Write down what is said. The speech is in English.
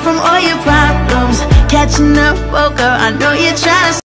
from all your problems. Catching up, oh girl, I know you're trying to